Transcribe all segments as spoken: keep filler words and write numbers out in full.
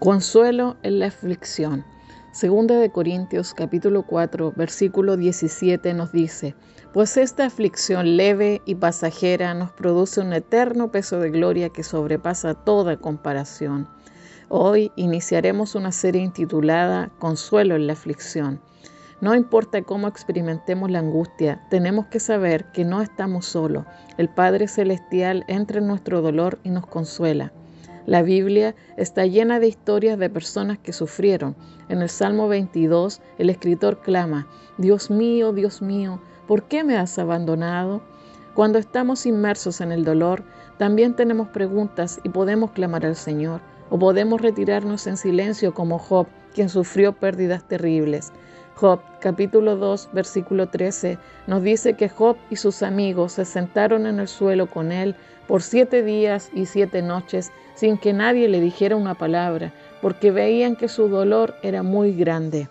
Consuelo en la aflicción. Segunda de Corintios capítulo cuatro, versículo diecisiete nos dice: pues esta aflicción leve y pasajera nos produce un eterno peso de gloria que sobrepasa toda comparación. Hoy iniciaremos una serie intitulada Consuelo en la aflicción. No importa cómo experimentemos la angustia, tenemos que saber que no estamos solos. El Padre Celestial entra en nuestro dolor y nos consuela. La Biblia está llena de historias de personas que sufrieron. En el Salmo veintidós, el escritor clama: Dios mío, Dios mío, ¿por qué me has abandonado? Cuando estamos inmersos en el dolor, también tenemos preguntas y podemos clamar al Señor, o podemos retirarnos en silencio como Job, quien sufrió pérdidas terribles. Job, capítulo dos, versículo trece, nos dice que Job y sus amigos se sentaron en el suelo con él por siete días y siete noches sin que nadie le dijera una palabra, porque veían que su dolor era muy grande.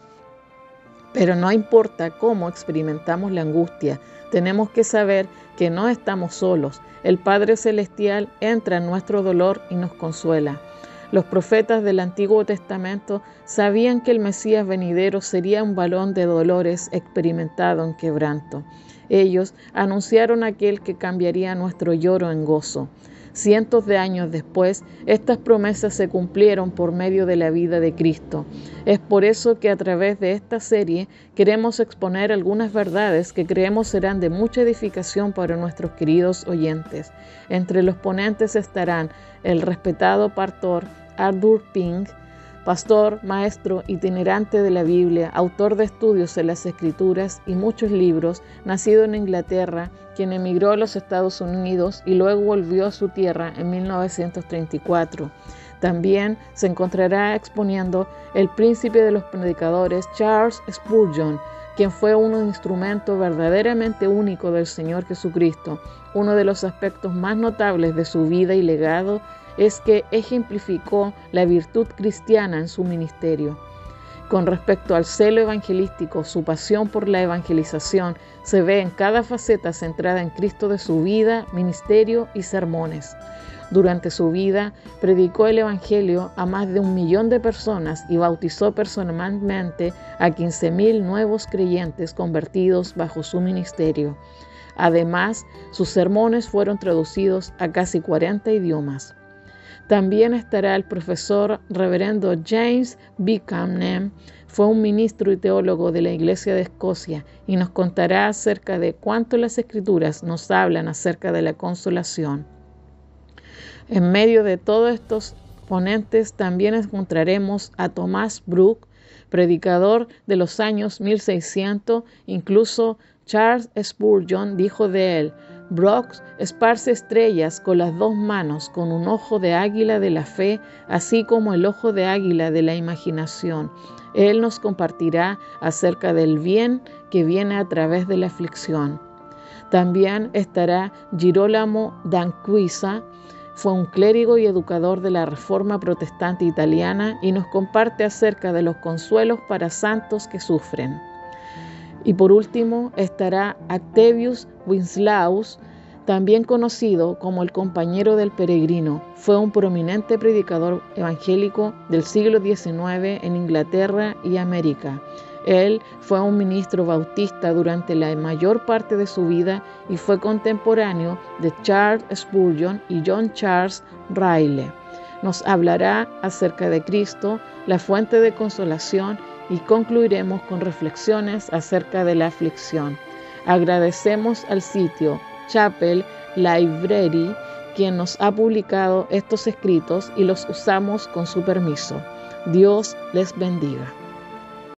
Pero no importa cómo experimentamos la angustia, tenemos que saber que no estamos solos. El Padre Celestial entra en nuestro dolor y nos consuela. Los profetas del Antiguo Testamento sabían que el Mesías venidero sería un varón de dolores experimentado en quebranto. Ellos anunciaron a aquel que cambiaría nuestro lloro en gozo. Cientos de años después, estas promesas se cumplieron por medio de la vida de Cristo. Es por eso que a través de esta serie queremos exponer algunas verdades que creemos serán de mucha edificación para nuestros queridos oyentes. Entre los ponentes estarán el respetado pastor Arthur Pink, pastor, maestro itinerante de la Biblia, autor de estudios en las Escrituras y muchos libros, nacido en Inglaterra, quien emigró a los Estados Unidos y luego volvió a su tierra en mil novecientos treinta y cuatro. También se encontrará exponiendo el príncipe de los predicadores, Charles Spurgeon, quien fue un instrumento verdaderamente único del Señor Jesucristo. Uno de los aspectos más notables de su vida y legado es que ejemplificó la virtud cristiana en su ministerio. Con respecto al celo evangelístico, su pasión por la evangelización se ve en cada faceta centrada en Cristo de su vida, ministerio y sermones. Durante su vida, predicó el Evangelio a más de un millón de personas y bautizó personalmente a quince mil nuevos creyentes convertidos bajo su ministerio. Además, sus sermones fueron traducidos a casi cuarenta idiomas. También estará el profesor reverendo James Buchanan. Fue un ministro y teólogo de la Iglesia de Escocia y nos contará acerca de cuánto las Escrituras nos hablan acerca de la consolación. En medio de todos estos ponentes también encontraremos a Thomas Brooks, predicador de los años mil seiscientos. Incluso Charles Spurgeon dijo de él: Brooks esparce estrellas con las dos manos, con un ojo de águila de la fe, así como el ojo de águila de la imaginación. Él nos compartirá acerca del bien que viene a través de la aflicción. También estará Girolamo d'Anquisa. Fue un clérigo y educador de la Reforma Protestante italiana y nos comparte acerca de los consuelos para santos que sufren. Y por último estará Octavius Winslaus, también conocido como el compañero del peregrino. Fue un prominente predicador evangélico del siglo diecinueve en Inglaterra y América. Él fue un ministro bautista durante la mayor parte de su vida y fue contemporáneo de Charles Spurgeon y John Charles Riley. Nos hablará acerca de Cristo, la fuente de consolación, y concluiremos con reflexiones acerca de la aflicción. Agradecemos al sitio Chapel Library, quien nos ha publicado estos escritos y los usamos con su permiso. Dios les bendiga.